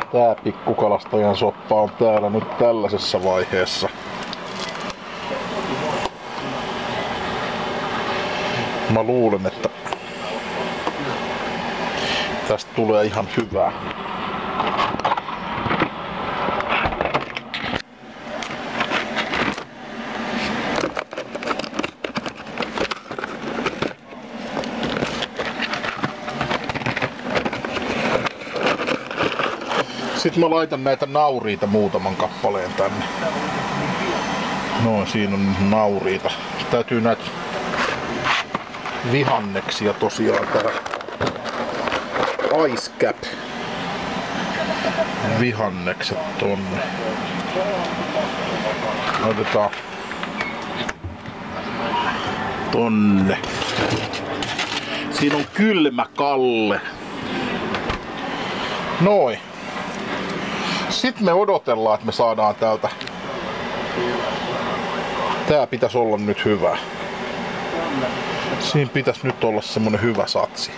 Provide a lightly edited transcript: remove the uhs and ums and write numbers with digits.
Tää pikkukalastajan soppa on täällä nyt tällaisessa vaiheessa. Mä luulen, että tästä tulee ihan hyvää. Sitten mä laitan näitä nauriita muutaman kappaleen tänne. Noin, siinä on nauriita. Täytyy näitä vihanneksia tosiaan tää Ice Cap vihannekset tonne. Otetaan tonne. Siinä on kylmä kalle. Noin. Sitten me odotellaan, että me saadaan täältä. Tää pitäisi olla nyt hyvä. Siinä pitäisi nyt olla semmonen hyvä satsi.